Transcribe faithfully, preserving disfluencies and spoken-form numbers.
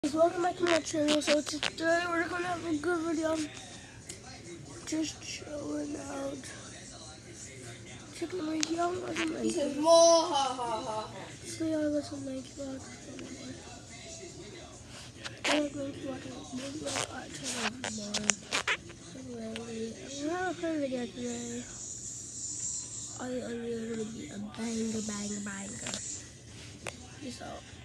Guys, welcome back to my channel. So today we're gonna have a good video. Just showing out chicken wings. Y'all got some He says lunchbox. more, ha ha ha. So y'all got some lunchbox. I like lunchbox. Maybe like I turn on more. Anyway, I'm gonna have a fun video today. I I really gonna be a banger, banger, banger. Peace out.